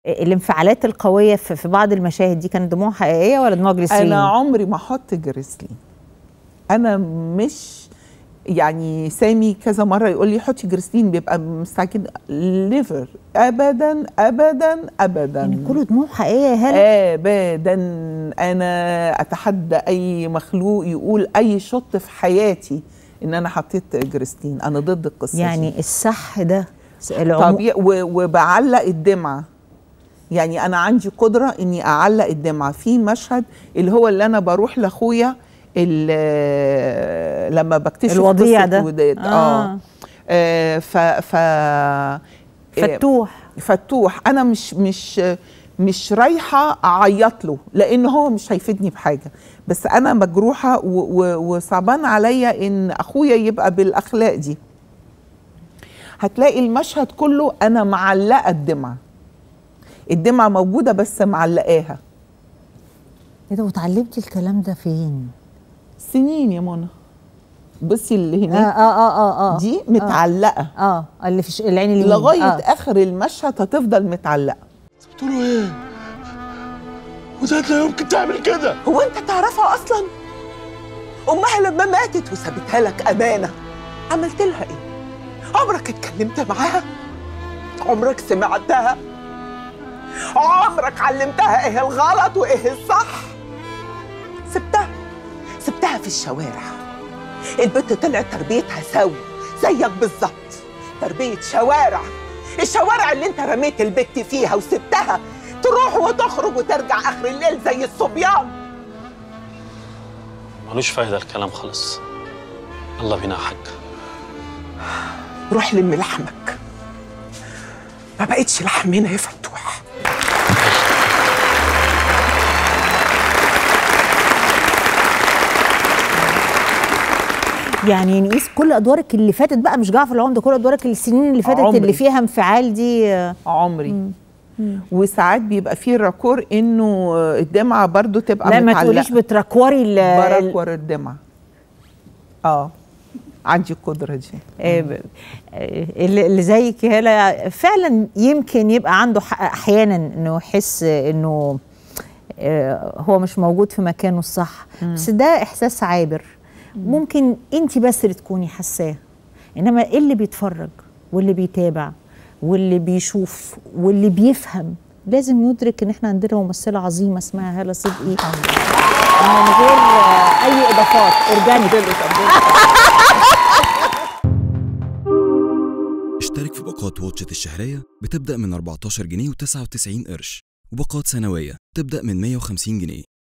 الانفعالات القويه في بعض المشاهد دي كانت دموع حقيقيه ولا دموع جليسرين؟ انا عمري ما احط جليسرين. انا مش يعني سامي كذا مره يقول لي حطي جليسرين بيبقى مستعجل. ليفر ابدا ابدا ابدا، يعني كله دموع حقيقيه يا هلا؟ ابدا. انا اتحدى اي مخلوق يقول اي شط في حياتي ان انا حطيت جليسرين. انا ضد القصه يعني دي. الصح ده طبيعي. وبعلق الدمعه، يعني انا عندي قدره اني اعلق الدمعه في مشهد اللي هو اللي انا بروح لاخويا لما بكتشف الوضيع ده فتوح. انا مش رايحه اعيط له لان هو مش هيفيدني بحاجه، بس انا مجروحه وصعبان عليا ان اخويا يبقى بالاخلاق دي. هتلاقي المشهد كله انا معلقه الدمعه موجوده بس معلقاها. ايه ده؟ وتعلمتي الكلام ده فين؟ سنين يا منى. بصي اللي هناك دي متعلقه اللي في العين اليمين لغايه اخر المشهد هتفضل متعلقه. بتقولوا ايه؟ وده لا يمكن تعمل كده. هو انت تعرفها اصلا؟ امها لما ماتت وسابتها لك امانه عملت لها ايه؟ عمرك اتكلمت معاها؟ عمرك سمعتها؟ عمرك علمتها ايه الغلط وايه الصح؟ سبتها في الشوارع. البنت طلعت تربيتها سوي زيك بالظبط، تربيه شوارع. الشوارع اللي انت رميت البت فيها وسبتها تروح وتخرج وترجع اخر الليل زي الصبيان. ملوش فايده الكلام خلص. يلا بينا يا حاج. روح لم لحمك، ما بقتش لحم هنا يا فتوح. يعني نقيس كل ادوارك اللي فاتت بقى، مش جعفر العمدة، كل ادوارك السنين اللي فاتت اللي فيها انفعال دي. عمري. وساعات بيبقى فيه راكور انه الدمعه برضو تبقى متعلقه. لا ما تقوليش بتراكوري براكور الدمعه. عندي القدره دي. اللي زيك يا هلا فعلا يمكن يبقى عنده حق احيانا انه يحس انه هو مش موجود في مكانه الصح، بس ده احساس عابر. ممكن انت بس اللي تكوني حاساه، انما اللي بيتفرج واللي بيتابع واللي بيشوف واللي بيفهم لازم يدرك ان احنا عندنا ممثله عظيمه اسمها هالة صدقي من غير اي اضافات اورجانيك. اشترك في باقات واتشت الشهرية بتبدأ من 14 جنيه و99 قرش، وباقات سنوية تبدأ من 150 جنيه.